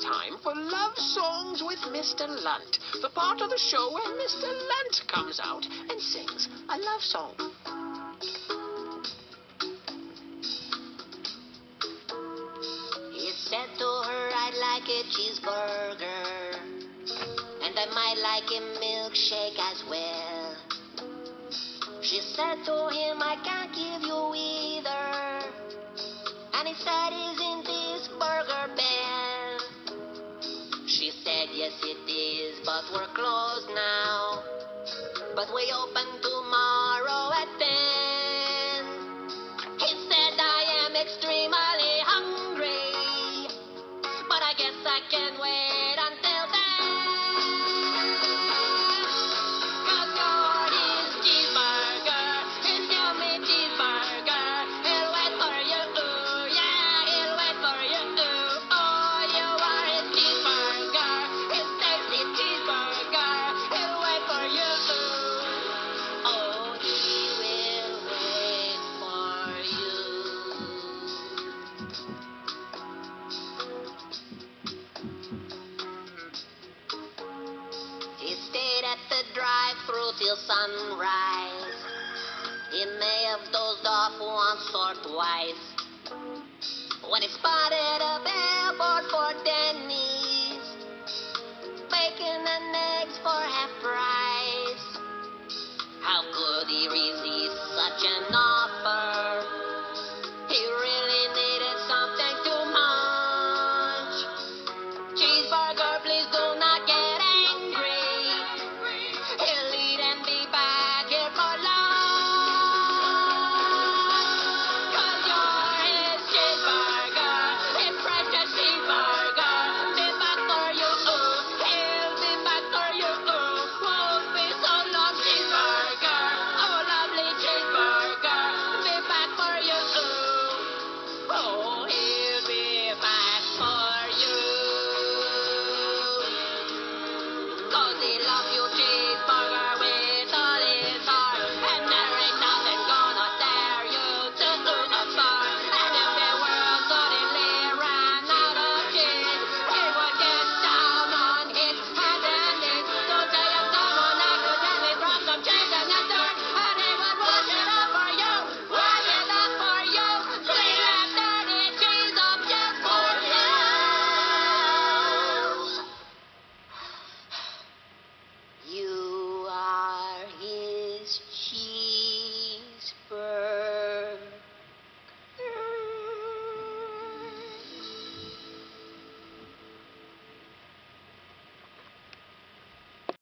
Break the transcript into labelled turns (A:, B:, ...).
A: time for Love Songs with Mr. Lunt, the part of the show where Mr. Lunt comes out and sings a love song.
B: He said to her, I'd like a cheeseburger, and I might like a milkshake as well. She said to him, I can't give you either, and he said, isn't this Burger Bell? She said, yes it is, but we're closed now, but we open tomorrow at 10. He said, I am extremely hungry, but I guess I can wait until then. 'Cause you're his cheeseburger, his yummy cheeseburger. He'll wait for you, yeah, he'll wait for you, oh, you are his cheeseburger, his tasty cheeseburger. He'll wait for you, oh, he will wait for you. He stayed at the drive-thru till sunrise. He may have dozed off once or twice when he spotted a billboard for Denny.